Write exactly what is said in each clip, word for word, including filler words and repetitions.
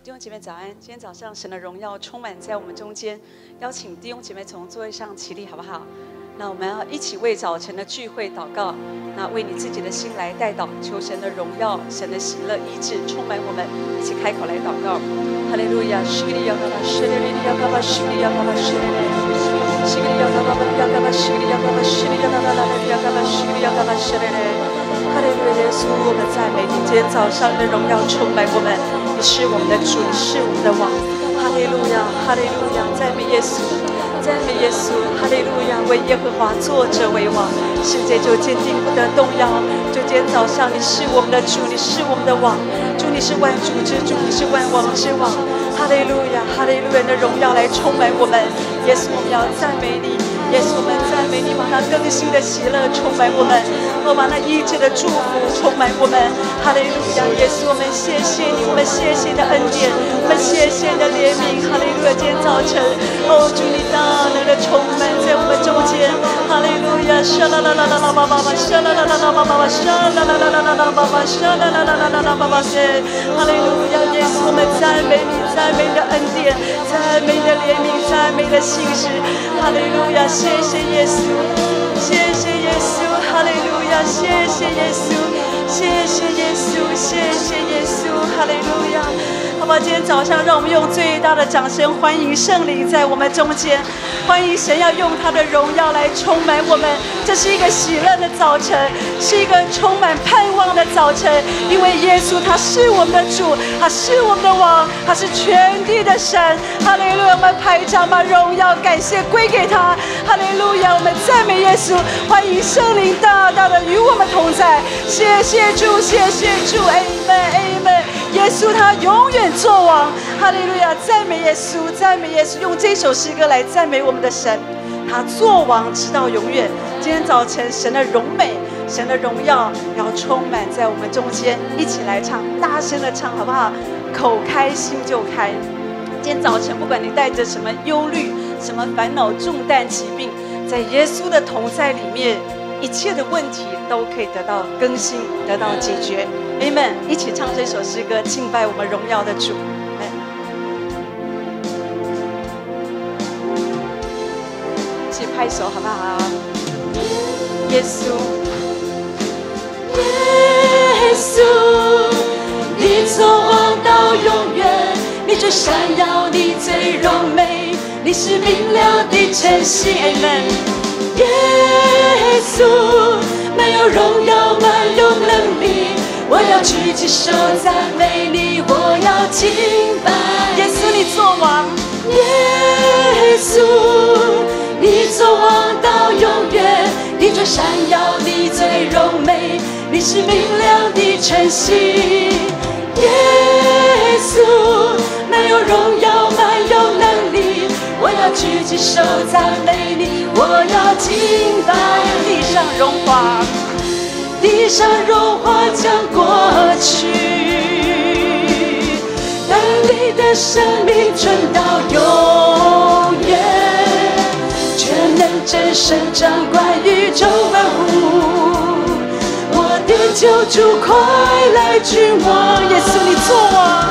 弟兄姐妹早安！今天早上神的荣耀充满在我们中间，邀请弟兄姐妹从座位上起立，好不好？那我们要一起为早晨的聚会祷告，那为你自己的心来代祷，求神的荣耀、神的喜乐、医治充满我们，一起开口来祷告。哈利路亚！西格里亚嘎巴，西格里亚嘎巴，西格里亚嘎巴，西格里西格里亚嘎巴，亚嘎巴，西格里亚嘎巴，西格里亚嘎巴，亚嘎巴，西格里亚嘎巴，西格里。哈利路亚！耶稣，我们赞美你。今天早上的荣耀充满我们，你是我们的主，你是我们的王。哈利路亚！哈利路亚！赞美耶稣。赞美耶稣，哈利路亚！为耶和华作者为王，世界就坚定不得动摇。就今天早上，你是我们的主，你是我们的王，主你是万主之主，你是万王之王。哈利路亚，哈利路亚的荣耀来充满我们。耶稣，我们要赞美你。耶稣，我们赞美你，把那更新的喜乐充满我们，我把那医治的祝福充满我们。哈利路亚！耶稣，我们谢谢你，我们谢谢你的恩典，我们谢谢你的怜悯。哈利路亚！今天早晨，哦，主你大能的充满在我们中间。哈利路亚！沙啦啦啦啦啦巴巴巴，沙啦啦啦啦巴巴巴，沙啦啦啦啦啦啦巴巴，沙啦啦啦啦啦啦巴巴塞。哈利路亚！耶稣，我们赞美你，赞美你的恩典，赞美你的怜悯，赞美你的信实。哈利路亚！谢谢耶稣，谢谢耶稣，哈利路亚！谢谢耶稣，谢谢耶稣，谢谢耶稣，哈利路亚！好吧，今天早上让我们用最大的掌声欢迎圣灵在我们中间，欢迎神要用他的荣耀来充满我们。这是一个喜乐的早晨，是一个充满盼望的早晨，因为耶稣他是我们的主，他是我们的王，他是全地的神。哈利路亚！我们拍掌把荣耀感谢归给他。哈利路亚！我们赞美耶稣，欢迎圣灵大大的与我们同在。谢谢主，谢谢主 ，Amen Amen。耶稣他永远作王。哈利路亚！赞美耶稣，赞美耶稣，用这首诗歌来赞美我们的神。他作王直到永远。今天早晨，神的荣美、神的荣耀要充满在我们中间，一起来唱，大声的唱，好不好？口开心就开。今天早晨，不管你带着什么忧虑、什么烦恼、重担、疾病，在耶稣的同在里面，一切的问题都可以得到更新，得到解决。Amen！ 一起唱这首诗歌，敬拜我们荣耀的主。一起拍手，好不好？耶稣， 耶稣，你作王到永远，你最闪耀，你最荣美，你是明亮的晨曦。Amen！ 耶稣，满有荣耀，满有能力，我要举起手赞美你，我要敬拜。 耶稣，你作王。 耶稣，你作王到永远，你最闪耀，你最荣美，你是明亮的晨曦。耶稣，满有荣耀，满有能力，我要举起手赞美你，我要敬拜。 地上荣华， 地上荣华将过去，但你的生命存到永远，全能真神掌管宇宙万物。我的救主快来君王，耶稣你作王。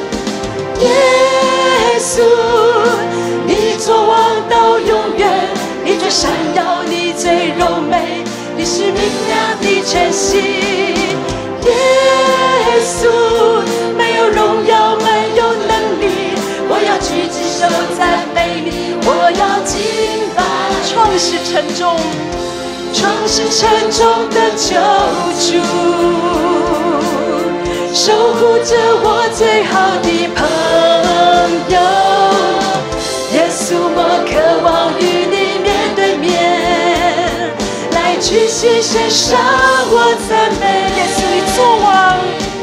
耶稣，你作王到永远，你最闪耀，你最荣美，你是明亮的晨曦。耶稣，没有荣耀，没有能力，我要举起手赞美你，我要敬拜。 创世沉重， 创世沉重的救主，守护着我最好的朋友。耶稣，我渴望与你面对面，来去献献上我赞美。耶稣，你作王。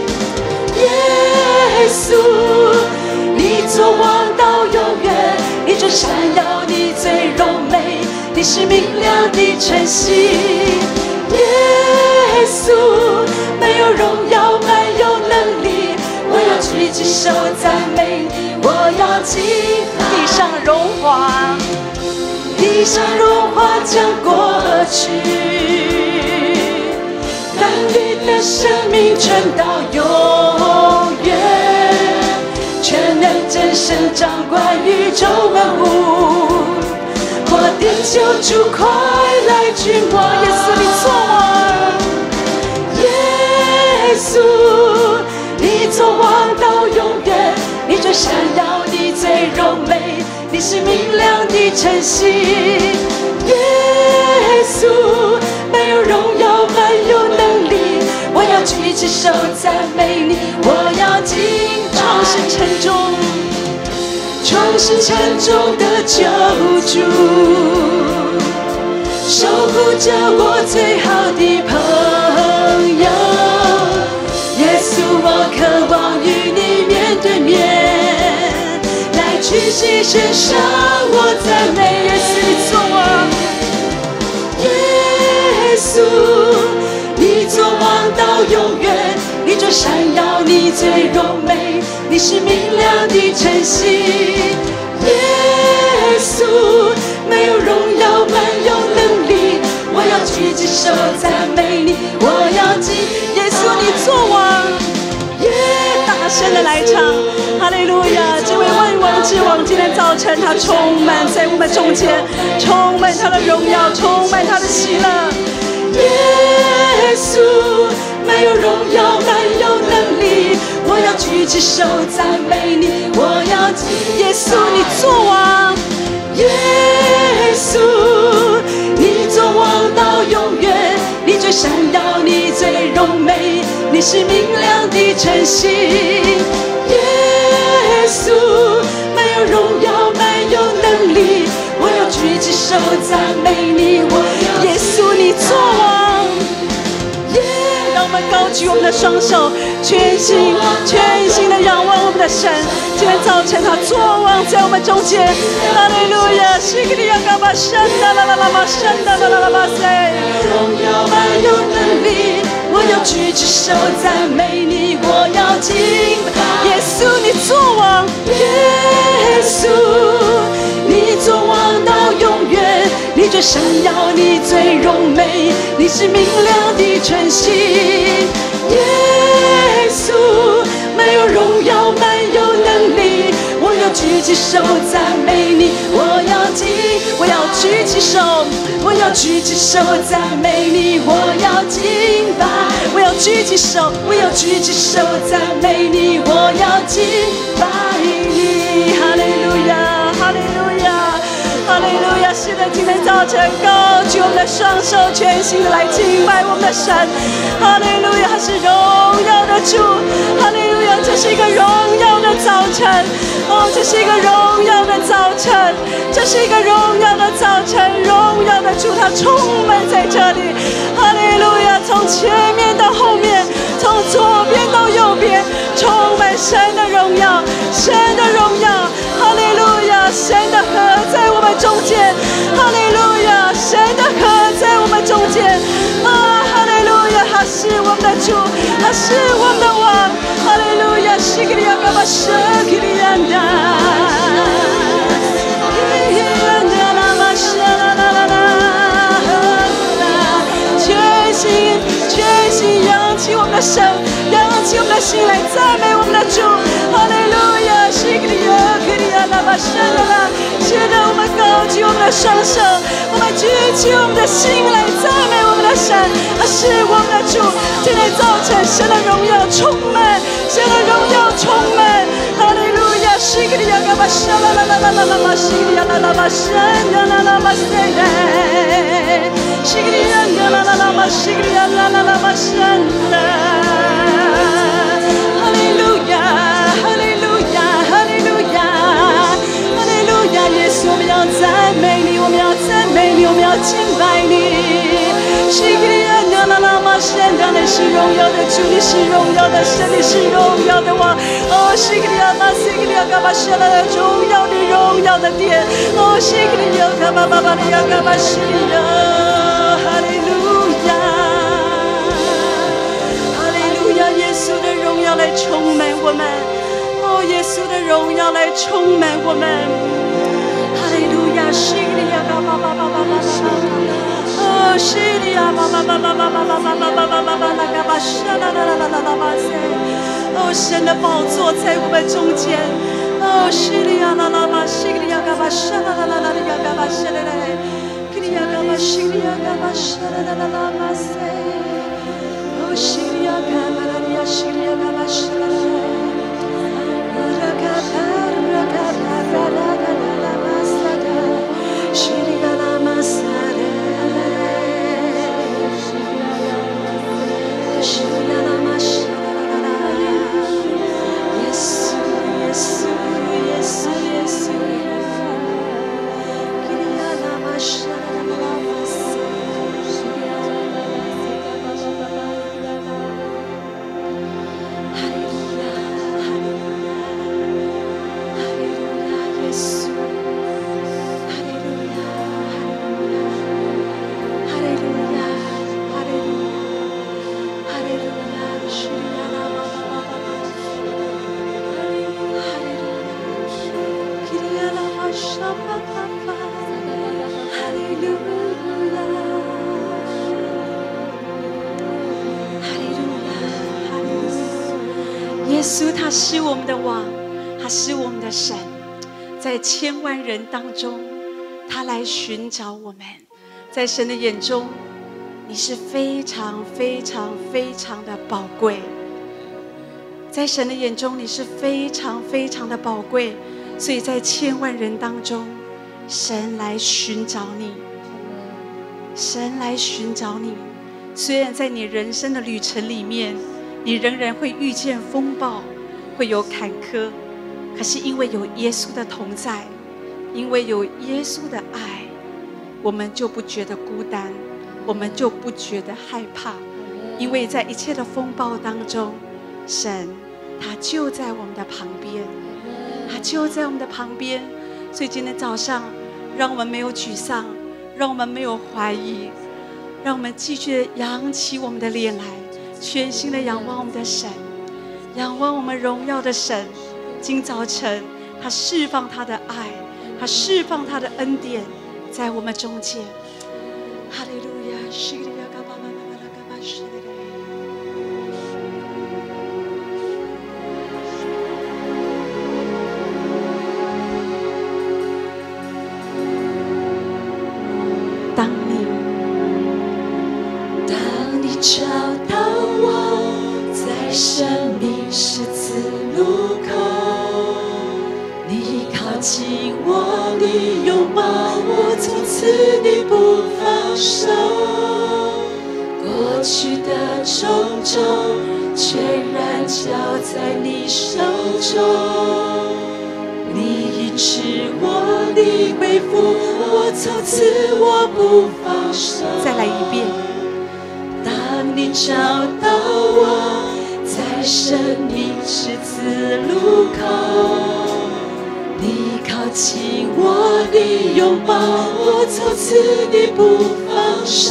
耶稣，你作王到永远，你最闪耀，你最荣美，你是明亮的晨曦。耶稣，没有荣耀，没有能力，我要举起手赞美你，我要敬拜。 地上荣华， 地上荣华将过去，但你的生命存到永远，全神掌管宇宙万物。我的救主，快来君王！耶稣，你做王。耶稣，你做王到永远。你最闪耀，你最柔美，你是明亮的晨曦。耶稣，没有荣耀，没有能力，我要举起手赞美你，我要敬拜。创世沉重，创世沉重的救主，守护着我最好的朋友。耶稣，我渴望与你面对面，来屈膝献上我赞美。耶稣，你做王。耶稣，你做王到永远，你最闪耀，你最柔美，你是明亮的晨曦。耶稣，没有荣耀，没有能力，我要举起手赞美你，我要敬。耶稣，你做王。耶，大声的来唱，哈利路亚！这位万王之王，今天早晨他充满在我们中间，充满他的荣耀，充满他的喜乐。耶稣，没有荣耀，没有能力，我要举起手赞美你，我要敬。耶稣，你做王。耶稣，你做王到永远，你最闪耀，你最柔美，你是明亮的晨曦。耶稣，没有荣耀，没有能力，我要举起手赞美你，我要。耶稣，你做王。耶，让我们高举我们的双手，全心全心的仰望我们的神。今天早晨他作王在我们中间，哈利路亚！西格里亚嘎巴山达啦啦啦巴山达啦啦啦巴塞，荣耀没有能力，我要举起手赞美你，我要敬拜。耶稣，你作王。耶稣，你作王到永远，你最闪耀，你最柔美，你是明亮的晨曦。耶稣，没有荣耀，没有能力，我要举起手赞美你，我要敬，我要举起手，我要举起手赞美你，我要敬拜，我要举起手，我要举起手赞美你，我要敬拜你。哈利路亚，哈利路亚。哈利路亚！是的，今天早晨高举我们的双手，全心的来敬拜我们的神。哈利路亚，他是荣耀的主。哈利路亚，这是一个荣耀的早晨。哦，这是一个荣耀的早晨，这是一个荣耀的早晨。荣耀的主，他充满在这里。哈利路亚，从前面到后面，从左边到右边，充满神的荣耀，神的荣耀。哈利路亚，神的河在我们中间。哈利路亚，神的河在我们中间。啊，哈利路亚，他是我们的主，他是我们的王。哈利路亚，西格里亚嘎巴舍基里安达，伊安达拉玛舍啦啦啦啦，全心全心扬起我们的神，扬起我们的心来赞美我们的主。哈利路亚，西格里亚克里亚拉玛舍啦啦。现在我们高举我们的双手，我们举起我们的心来赞美我们的神，他是我们的主。今天早晨，神的荣耀充满，神的荣耀充满。哈利路亚，西格里亚嘎巴沙啦啦啦啦啦啦啦，西格里亚啦啦巴山啦啦啦巴塞嘞，西格里亚啦啦啦巴，西格里亚啦啦啦巴山啦。哈利路亚，哈利路亚，哈利路亚。耶稣，我们要赞美你，我们要赞美你，我们要敬拜你。西格里亚啦啦啦玛神，你是荣耀的主，你是荣耀的神，你是荣耀的王。哦，西格里亚玛，西格里亚嘎巴神啦，荣耀的荣耀的殿。哦，西格里亚嘎巴巴巴里亚嘎巴西呀，哈利路亚，哈利路亚，耶稣的荣耀来充满我们。哦，耶稣的荣耀来充满我们。哈利路亚，西里亚嘎巴巴巴巴巴巴巴，哦，西里亚巴巴巴巴巴巴巴巴巴巴巴巴巴拉嘎巴沙啦啦啦啦啦啦巴塞，哦，神的宝座在我们中间， 哦，西里亚啦啦吧，西里亚嘎巴沙啦啦啦啦里亚嘎巴沙啦啦，基里亚嘎巴西里亚嘎巴沙啦啦啦啦吧塞，哦，西里亚嘎巴啦里亚西里亚嘎巴沙啦啦，乌拉嘎巴乌拉嘎巴啦啦啦啦啦吧沙啦，西里亚啦嘛沙啦，西里亚啦嘛沙啦啦啦，耶稣耶稣。Yes, yes,耶稣他是我们的王，他是我们的神，在千万人当中，他来寻找我们。在神的眼中，你是非常非常非常的宝贵。在神的眼中，你是非常非常的宝贵，所以在千万人当中，神来寻找你，神来寻找你。虽然在你人生的旅程里面，你仍然会遇见风暴，会有坎坷，可是因为有耶稣的同在，因为有耶稣的爱，我们就不觉得孤单，我们就不觉得害怕，因为在一切的风暴当中，神他就在我们的旁边，他就在我们的旁边。所以今天早上，让我们没有沮丧，让我们没有怀疑，让我们继续地扬起我们的脸来，全心的仰望我们的神，仰望我们荣耀的神。今早晨他释放他的爱，他释放他的恩典在我们中间。哈利路亚，西里亚嘎巴巴巴拉嘎巴西里。当你当你找到我，在生命十字路口，你靠近我，你拥抱我，从此你不放手。过去的种种，全然交在你手中。你医治我，你恢复我，从此我不放手。 再来一遍。 当你找到我，在生命十字路口，你靠近我，你拥抱我，从此你不放手。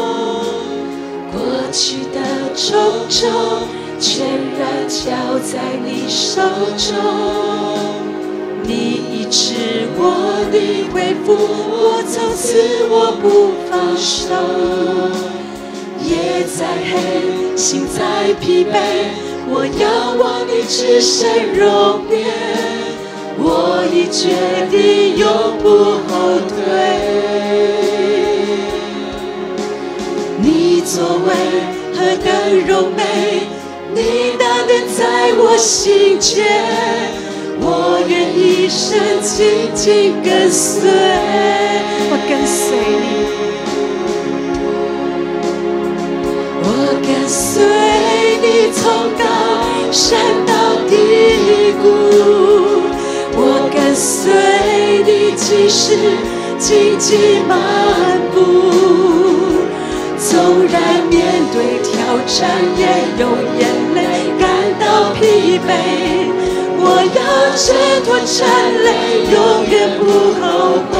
过去的种种，全然交在你手中。你医治我，你恢复我，从此我不放手。夜再黑，心再疲惫，我仰望你至深容颜。我已决定永不后退。你作为何等荣美，你大能在我心间。我愿一生紧紧跟随， 我跟随你， 我跟随你从高山到低谷，我跟随你即使荆棘漫步。纵然面对挑战，也有眼泪感到疲惫。我要挣脱战累，永远不后悔。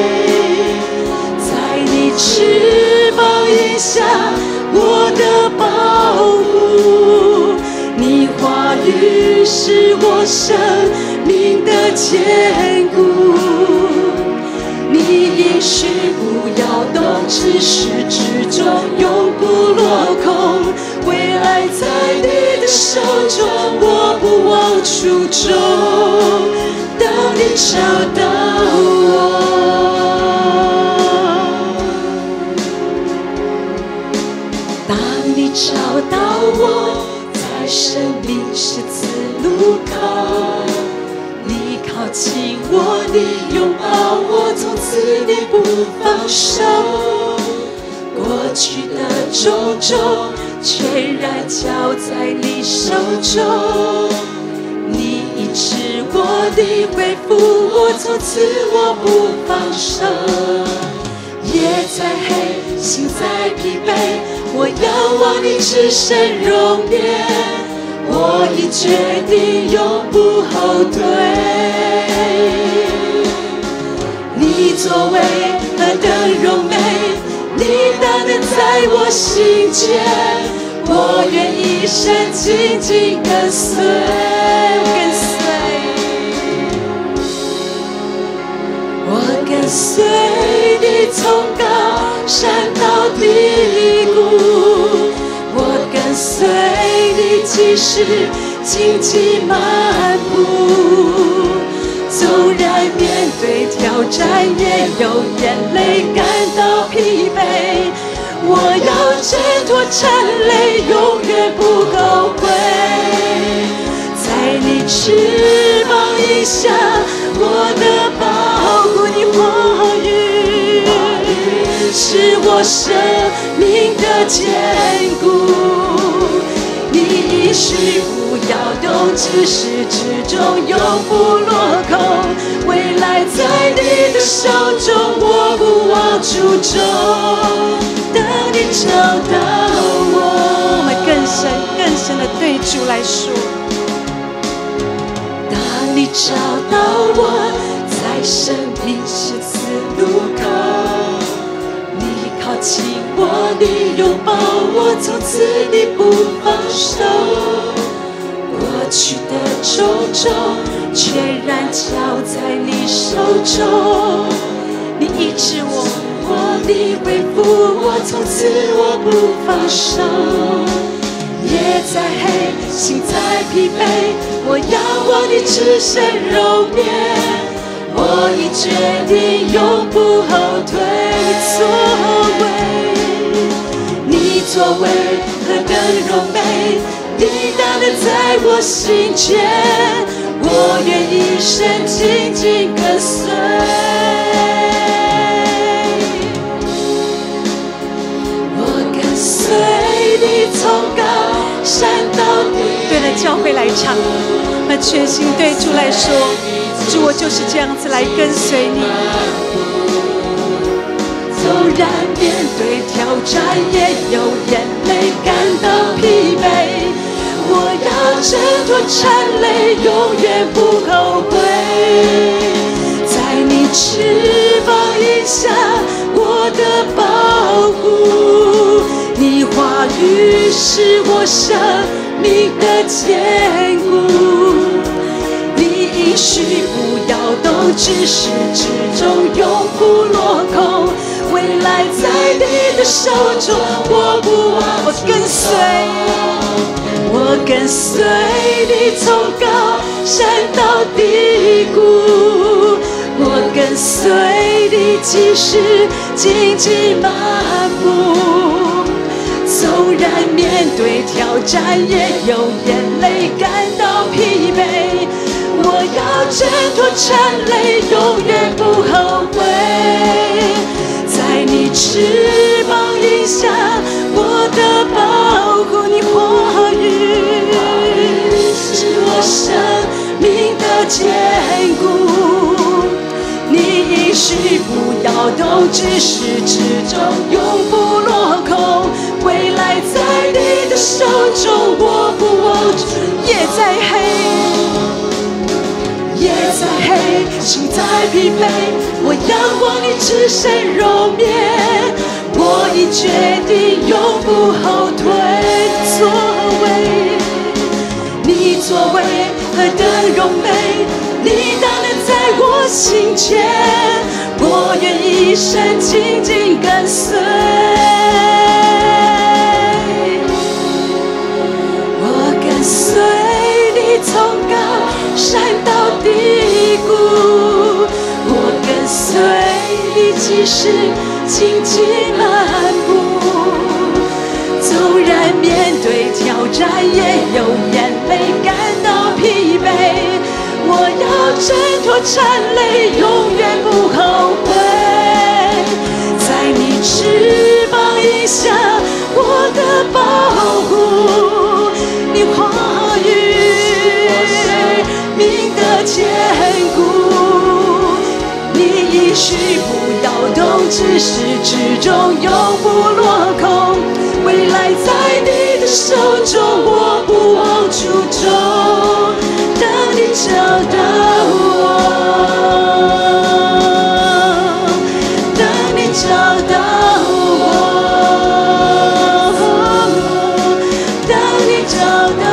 在你翅膀以下，我的保护。你话语是我生命的坚固。你应许不要动，至始至终永不落空。未来在你的手中，我不忘初衷。 找到我。当你找到我，在生命十字路口，你靠近我，你拥抱我，从此你不放手。过去的种种全然交在你手中，你医治我，你恢复我，从此我不放手。夜再黑，心再疲惫，我仰望你至深容颜，我已决定永不后退。你作为何等荣美，你大能在我心间，我愿一生紧紧跟随，跟随，我跟随你从高山到低谷，我跟随你即使荆棘漫步，纵然面对挑战，也有眼泪感到疲惫，我要挣脱缠累，永远不后悔。在你翅膀以下，我的保护，你话语是我生命的坚固。你应许不要动，至始至终永不落空。未来在你的手中，我不忘初衷。当你找到我， 我们更深更深的对主来说， 当你找到我，在生命十字路口，你靠近我，你拥抱我，从此你不放手。过去的种种全然交在你手中，你医治我，我你恢复我，从此我不放手。夜再黑，心再疲惫，我仰望你至深容颜，我已决定永不后退。你作为何等荣美，你大能在我心间，我愿一生紧紧跟随。我跟随你从高山到低。 对了，教会来唱，那全心对主来说，主，我就是这样子来跟随你。 纵然面对挑战，也有眼泪感到疲惫，我要挣脱缠累，永远不后悔。在你翅膀以下，我的保护，你话语是我生命的坚固。你应许不要动，至始至终永不落空。未来在你的手中，我不忘，我跟随，我跟随你从高山到低谷，我跟随你即使荆棘漫步，纵然面对挑战，也有眼泪感到疲惫，我要挣脱缠累，永远不后悔。在你翅膀以下，我的保护，你话语是我生命的坚固。你应许不要动，至始至终永不落空。未来在你的手中，我不忘。夜再黑，夜再黑，心再疲惫，我仰望你至深容颜，我已决定永不后退。作为你作为何等荣美，你大能在我心间，我愿一生紧紧跟随。我跟随你从高山到低谷， 即使荆棘漫步，纵然面对挑战，也有眼泪感到疲惫。我要挣脱缠累，永远不后悔。在你翅膀以下，我的保护，你话语命的坚固，你应许不摇动，至始至终永不落空。未来在你的手中，我不忘初衷。当你找到我，当你找到我，当你找到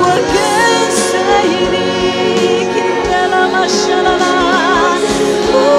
我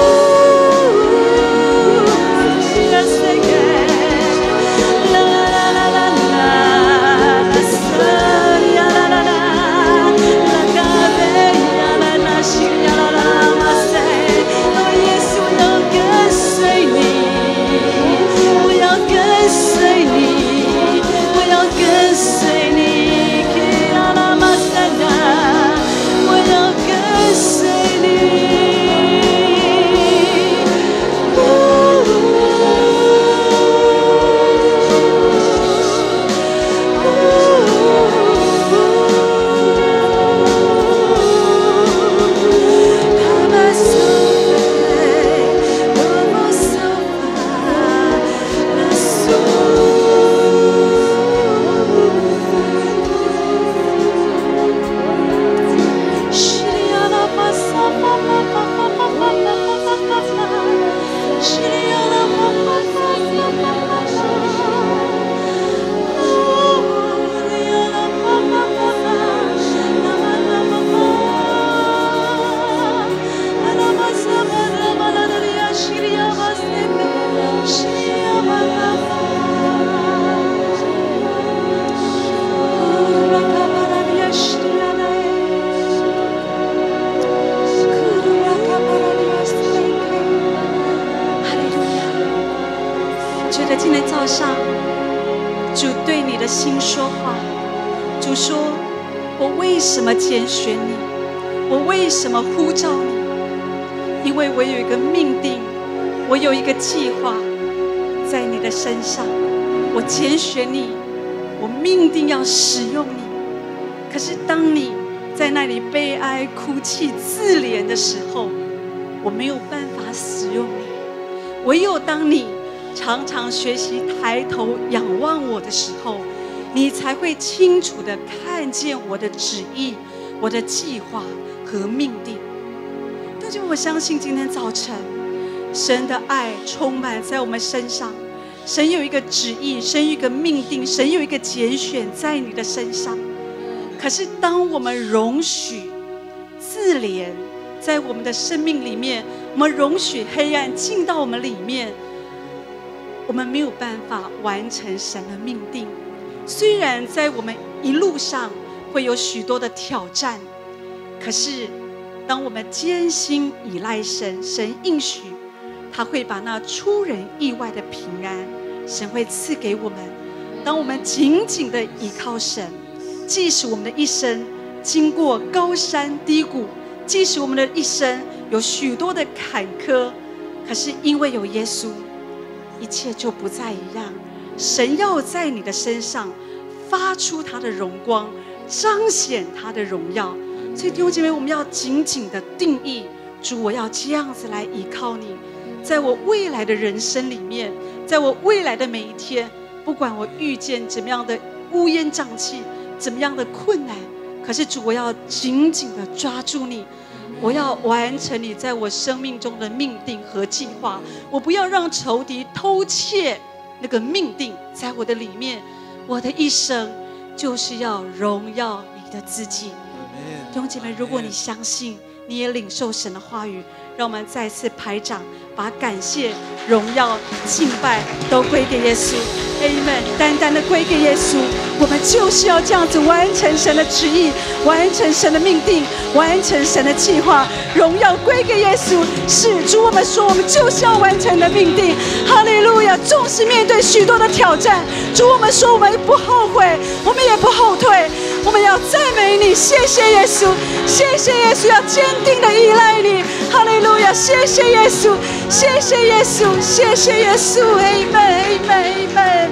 今天早上，主对你的心说话。主说：“我为什么拣选你？我为什么呼召你？因为我有一个命定，我有一个计划在你的身上。我拣选你，我命定要使用你。可是当你在那里悲哀、哭泣、自怜的时候，我没有办法使用你。唯有当你常常学习抬头仰望我的时候，你才会清楚地看见我的旨意、我的计划和命定。”但是我相信今天早晨，神的爱充满在我们身上。神有一个旨意，神有一个命定，神有一个拣选在你的身上。可是当我们容许自怜在我们的生命里面，我们容许黑暗进到我们里面，我们没有办法完成神的命定。虽然在我们一路上会有许多的挑战，可是当我们艰辛依赖神，神应许他会把那出人意外的平安，神会赐给我们。当我们紧紧的依靠神，即使我们的一生经过高山低谷，即使我们的一生有许多的坎坷，可是因为有耶稣，一切就不再一样。神要在你的身上发出他的荣光，彰显他的荣耀。所以弟兄姐妹，我们要紧紧的定义，主，我要这样子来依靠你，在我未来的人生里面，在我未来的每一天，不管我遇见怎么样的乌烟瘴气，怎么样的困难，可是主，我要紧紧的抓住你，我要完成你在我生命中的命定和计划。我不要让仇敌偷窃那个命定在我的里面。我的一生就是要荣耀你的自己。弟兄姐妹，如果你相信，你也领受神的话语，让我们再次拍掌，把感谢、荣耀、敬拜都归给耶稣。Amen， 单单的归给耶稣。我们就是要这样子完成神的旨意，完成神的命定，完成神的计划。荣耀归给耶稣。是主，我们说我们就是要完成的命定。哈利路亚！纵使面对许多的挑战，主，我们说我们不后悔，我们也不后退。我们要赞美你，谢谢耶稣，谢谢耶稣，要坚定的依赖你。哈利路亚！谢谢耶稣，谢谢耶稣，谢谢耶稣。Amen， Amen， Amen。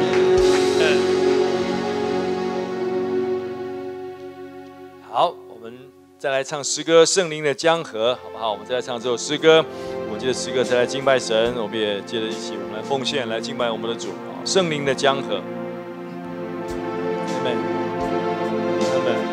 好，我们再来唱诗歌《圣灵的江河》，好不好？我们再来唱这首诗歌。我们借着诗歌再来敬拜神，我们也借着一起，我们来奉献，来敬拜我们的主。圣灵的江河 ，Amen， Amen。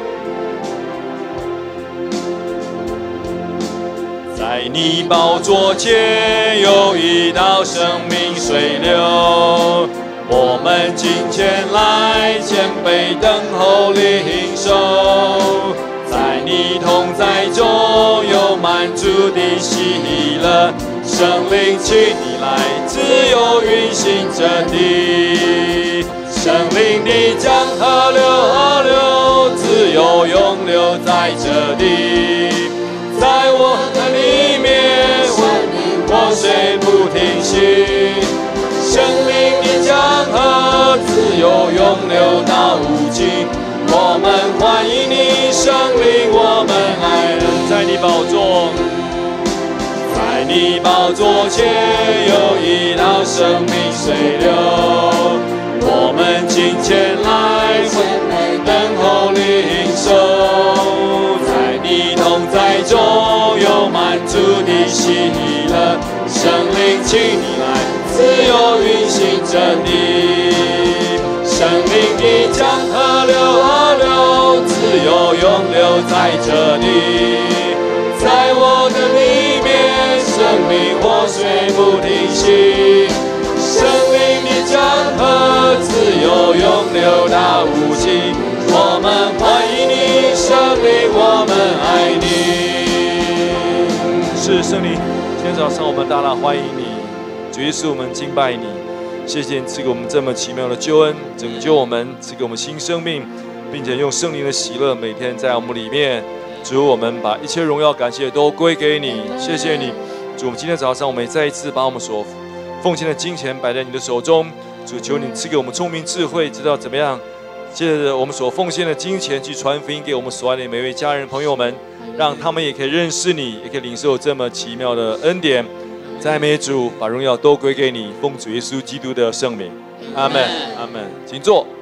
在你宝座前有一道生命水流。我们今天来谦卑等候领受，在你同在中有满足的喜乐，圣灵请你来自由运行这地，圣灵的江河流河流，自由涌流在这地，在我的里面活水不停息。生命的江河自由涌流到无尽，我们欢迎你，生灵，我们爱人，在你宝座，在你宝座前有一道生命水流，我们今天来等候领受，在你同在中有满足的喜乐，生灵，请你来自由运行着你，生命的江河流河流，自由涌流在这里，在我的里面，生命活水不停息，生命的江河自由涌流到无尽，我们欢迎你，生命，我们爱你。是圣灵，今天早上我们大大欢迎你。主耶稣，我们敬拜你，谢谢你赐给我们这么奇妙的救恩，拯救我们，赐给我们新生命，并且用圣灵的喜乐每天在我们里面。主，我们把一切荣耀感谢都归给你，谢谢你。主，我们今天早上我们也再一次把我们所奉献的金钱摆在你的手中，主求你赐给我们聪明智慧，知道怎么样借着我们所奉献的金钱去传福音给我们所爱的每位家人朋友们，让他们也可以认识你，也可以领受这么奇妙的恩典。赞美主，把荣耀都归给你，奉主耶稣基督的圣名，阿门，阿门。请坐。